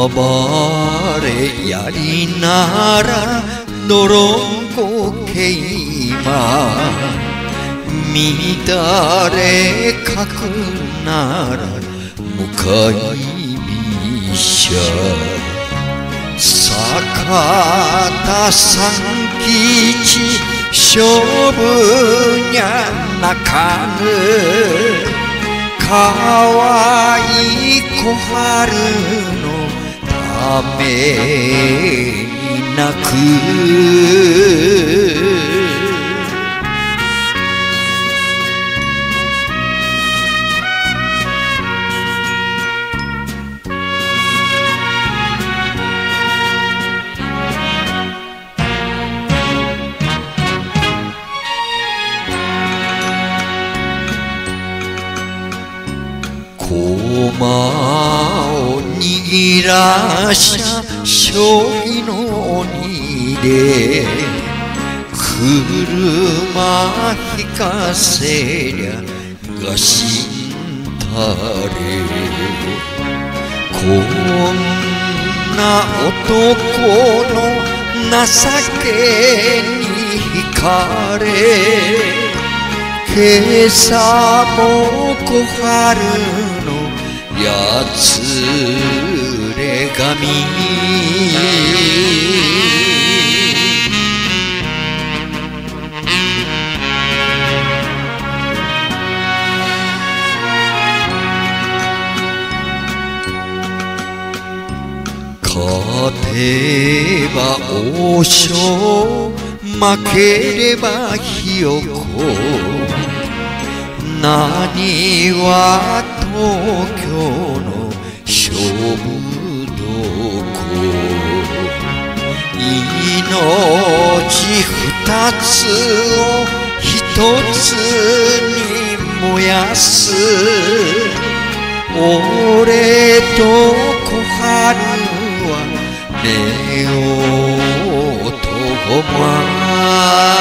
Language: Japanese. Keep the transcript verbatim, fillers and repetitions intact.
暴れやりならのろんこけ今乱れかくなら向かい飛車坂田三吉勝負にゃ泣かぬ可愛い小春のために泣く駒を握らしゃ将棋の鬼で車引かせりゃがしんたれこんな男の情けに惹かれ今朝も小春のやつれ髪勝てば王将負ければひよこ何は東京の勝負どこ命二つを一つに燃やす俺と小春は寝ようと思う